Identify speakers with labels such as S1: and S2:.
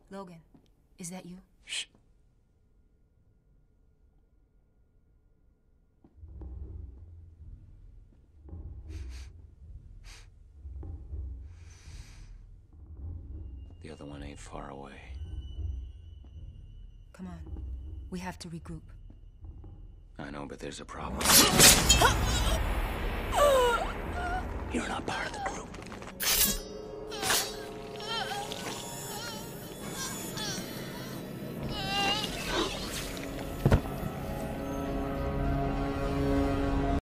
S1: Logan, is that you?
S2: Shh. The other one ain't far away.
S1: Come on. We have to regroup.
S2: I know, but there's a problem. You're not part of the group.